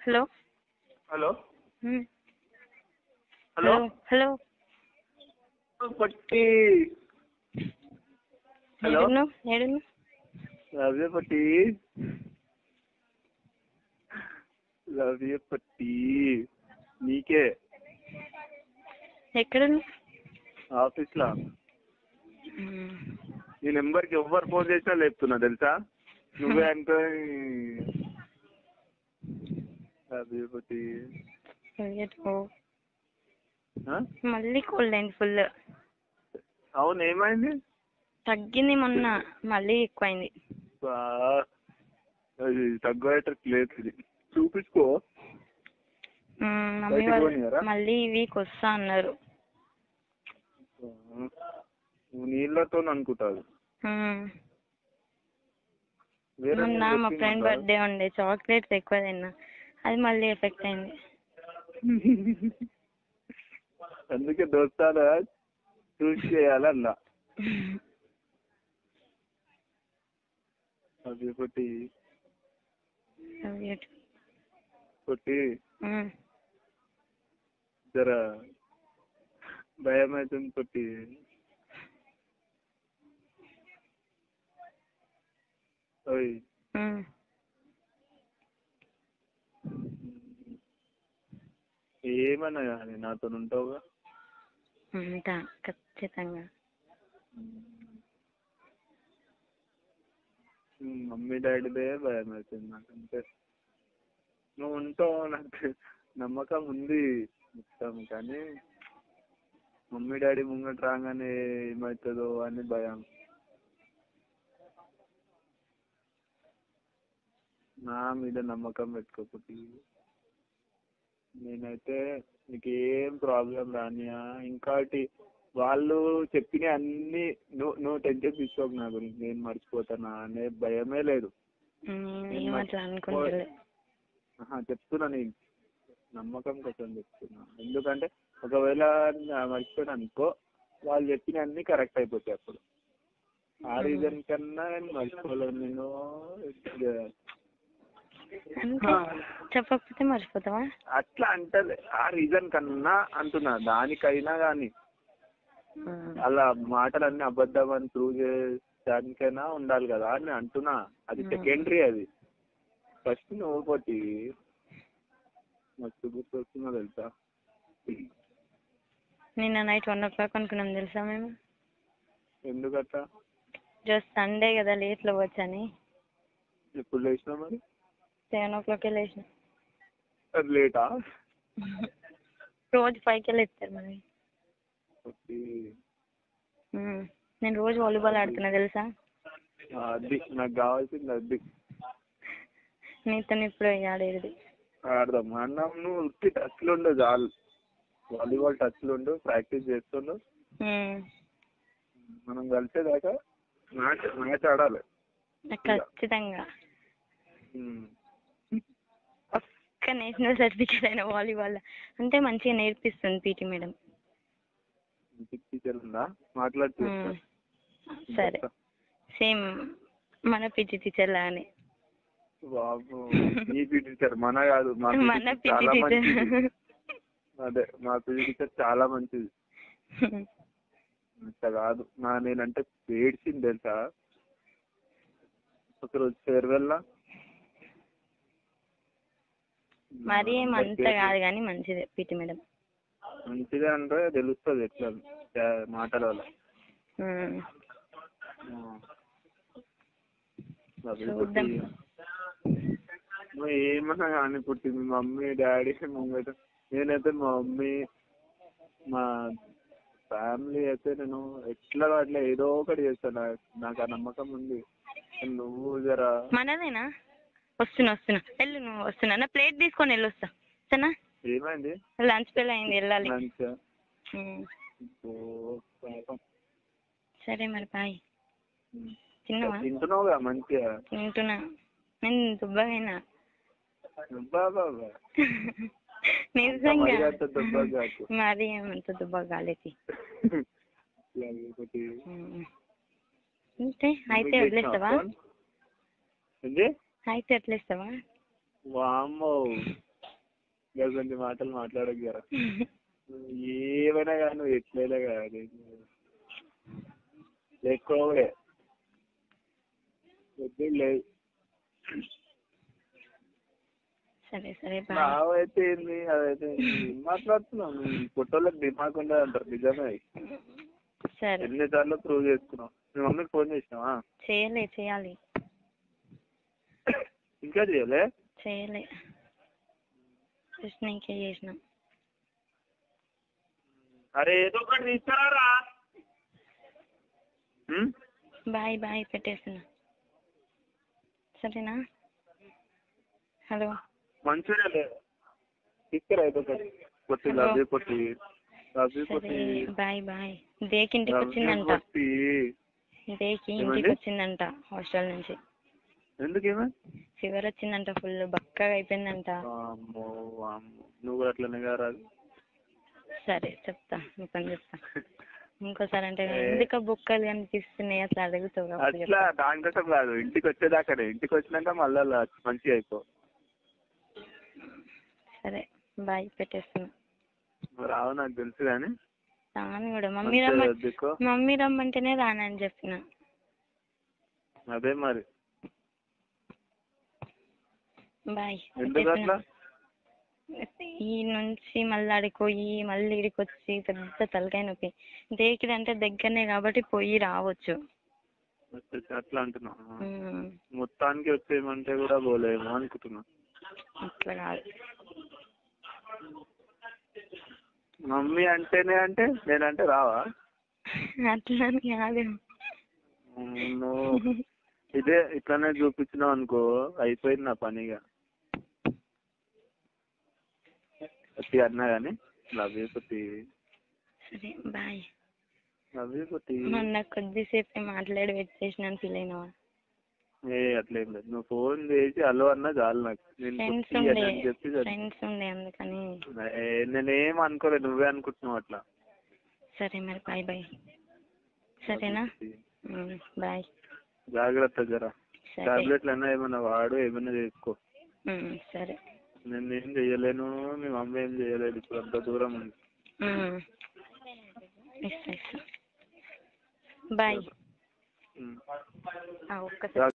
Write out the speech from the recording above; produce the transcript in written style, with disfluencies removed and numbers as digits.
Hello hello hello hello hello పట్టి hello ఏడును love పట్టి లవ్ పట్టి నీకే ఎక్కడును ఆఫీస్లో నీ నెంబర్కి ఎవ్వరు ఫోన్ చేసినా లేపుతున్నా తెలుసా నువ్వే అంటే లవ్ పట్టి మళ్ళీ కోల్డ్ అయింది ఫుల్. అవును ఏమైంది? తగ్గింది మొన్న, మళ్ళీ ఎక్కువైంది. అది తగ్గేటట్టు లేదు, ఇది చూపించుకో. మమ్మీ వాళ్ళు మళ్ళీ వీక్ వస్తా అన్నారు. నీళ్ళతో అనుకుంటారు. మొన్న మా ఫ్రెండ్ బర్త్డే ఉండే, చాక్లెట్స్ ఎక్కువ తిన్నా, అది మళ్ళీ ఎఫెక్ట్ అయింది. అందుకే దోస్తాను చూసి చేయాలన్నా. అది పొట్టి పొట్టి జర భయం అవుతుంది పొట్టి. ఓయ్ ఏమన్నా కానీ నాతో ఉంటావుగా? ఉంటా ఖచ్చితంగా. మమ్మీ డాడీదే భయం అవుతుంది నాకు, అంతే. నువ్వు ఉంటావు నాకు నమ్మకం ఉంది మొత్తం, కానీ మమ్మీ డాడీ ముంగట రాగానే ఏమవుతుందో అని భయం. నా మీద నమ్మకం పెట్టుకోకపోతే నేనైతే నీకేం ప్రాబ్లం రానియా. ఇంకోటి వాళ్ళు చెప్పిన అన్ని నువ్వు టెన్షన్ తీసుకోకు నా గురించి, నేను మర్చిపోతానా అనే భయమే లేదు. చెప్తున్నా, నేను నమ్మకం కోసం చెప్తున్నా. ఎందుకంటే ఒకవేళ మర్చిపోయినా అనుకో, వాళ్ళు చెప్పిన అన్ని కరెక్ట్ అయిపోతాయి. అప్పుడు ఆ రీజన్ కన్నా నేను మర్చిపోలేను. నేను చెప్పకపోతే మర్చిపోతావా అట్లా అంటే, ఆ రీజన్ కన్నా అంటున్నా, దానికైనా కానీ అలా మాటలన్నీ అబద్ధం అని ప్రూవ్ చేయడానికైనా ఉండాలి కదా అని అంటున్నా. అది సెకండరీ, అది ఫస్ట్ నువ్వు పోటీ మస్తు గుర్తు వస్తున్నా తెలుసా. నిన్న నైట్ 1 o'clock అనుకున్నాం తెలుసా మేము. ఎందుకట్లా? జస్ట్ సండే కదా, లేట్లో వచ్చని. ఎప్పుడు లేచినా మరి? 7 o'clock లేచిన. అది లేటా? రోజు 5 లేస్తారు మరి. నేను రోజు వాలీబాల్ ఆడుతున్నా తెలుసా. అది నాకు కావాల్సింది, అది నీతో ఇప్పుడు ఆడేది. ఆడదాం అన్నాం. నువ్వు ఉత్తి టచ్లో ఉండు చాలు, వాలీబాల్ టచ్లో ఉండు, ప్రాక్టీస్ చేస్తుండు. మనం కలిసేదాకా మ్యాచ్ ఆడాలి ఖచ్చితంగా. పక్క నేషనల్ సర్టిఫికేట్ అయిన వాలీబాల్ అంటే మంచిగా నేర్పిస్తుంది పీటీ మేడం. టీచర్ ఉందా? మాట్లాడుతూ సరే, సేమ్ మన పీటీ టీచర్ లాగానే. బాబు మీ పీటీ టీచర్ మన కాదు, మన పీటీ టీచర్. అదే మా పీటీ టీచర్ చాలా మంచిది. అంత కాదు, నేనంటే ఏడ్చింది తెలుసా ఒకరోజు ఫేర్వెల్లా. మరి ఏమంత కాదు కానీ మంచిదే పీటీ మేడం. మంచిదే అంటే తెలుస్తుంది ఎట్లా మాటల వల్ల. నువ్వు ఏమన్నా కానీ పుట్టి మీ మమ్మీ డాడీ ముంగట, నేనైతే మా మమ్మీ మా ఫ్యామిలీ అయితే నేను ఎట్లా అట్లా ఏదో ఒకటి చేస్తాను. నాకు ఆ నమ్మకం ఉంది. నువ్వు జరా మనదేనా? వస్తున్నా వెళ్ళు, నువ్వు వస్తున్నా, నా ప్లేట్ తీసుకొని వెళ్ళొస్తా సరేనా? ఏమైంది? లంచ్ బెల్ అయింది, వెళ్ళాలి. సరే మరి బాయ్. తింటున్నావుగా మంచిగా? తింటున్నా. నేను దుబ్బగైనా నిజంగా, మరి ఏమంత దుబ్బ కాలేదు. అయితే వదిలేస్తావా? అయితే వదిలేస్తావా? వామ్మో ఇక కొన్ని మాటలు మాట్లాడకు జరా. ఏమైనా కానీ నువ్వు ఎట్లయినా కానీ ఎక్కువే లేదు. సరే సరే అవైతే ఏంది అదైతే మాట్లాడుతున్నావు. ఫోటోలకు దిమాగ్ ఉండదు అంటారు, నిజమే. సరే ఎన్నిసార్లు ప్రూవ్ చేసుకున్నావు. మీ మమ్మీకి ఫోన్ చేసినావా? చేయాలి ఇంకా చేయలే జస్ట్ నీకే చేసిన. అరే ఏదో ఒకటి తీసుకురారా. బాయ్ పెట్టేస్తున్నా, సరేనా? హలో మంచిగా తీసుకురా ఏదో ఒకటి. పొట్టి లవ్ పొట్టి బాయ్. దేకి ఇంటికి వచ్చిందంట హాస్టల్ నుంచి. ఎందుకేమో ఫీవర్ వచ్చిందంట, ఫుల్ బక్కగా అయిపోయిందంట. నువ్వు అట్లనే కారాదు. సరే చెప్తా, నీ పని చెప్తా. ఇంకోసారి అంటే ఎందుకు బుక్కలు కనిపిస్తున్నాయి అట్లా అడుగుతావు. అట్లా దానికోసం కాదు, ఇంటికి వచ్చేదాకానే. ఇంటికి వచ్చినాక మళ్ళా మంచిగా అయిపో. సరే బాయ్ పెట్టేస్తున్నా. రావు నాకు తెలుసు కానీ రాను కూడా. మమ్మీ రమ్మంటేనే రానని చెప్పిన. అదే మరి బాయ్. ఎందుకట్లా? ఈ నుంచి మళ్ళీ ఆడిపోయి మళ్ళీ ఇడికి వచ్చి పెద్ద తలకాయ నొప్పి. దేకిదంటే దగ్గరనే కాబట్టి పోయి రావచ్చు. అట్లా అంటున్నా. మొత్తానికి వచ్చేయమంటే కూడా పోలేమో అనుకుంటున్నా. అట్లా కాదు. మమ్మీ అంటేనే అంటే నేనంటే రావా? అట్లా కాదు. నువ్వు ఇదే ఇట్లానే చూపించినావు అనుకో, అయిపోయింది నా పనిగా. పొట్టి అన్నా కానీ లవ్ యూ పొట్టి. సరే బాయ్. లవ్ యూ పొట్టి. మొన్న కొద్దిసేపు మాట్లాడి పెట్టేసినాను, ఫీల్ అయినావా? అట్లేం లేదు. నువ్వు ఫోన్ చేసి హలో అన్నా చాలు నాకు. ఫ్రెండ్స్ ఉండే అందుకని. నేనేం అనుకోలేదు, నువ్వే అనుకుంటున్నావు అట్లా. సరే మరి బాయ్. సరేనా? బాయ్. జాగ్రత్త జరా. టాబ్లెట్లు అన్నా ఏమన్నా వాడు, ఏమన్నా చేసుకో. సరే. నేనేం చెయ్యలేను, మీ మమ్మీ ఏం చెయ్యలేదు. ఇప్పుడు అంత దూరం ఉంది. బాయ్. ఒక్కసారి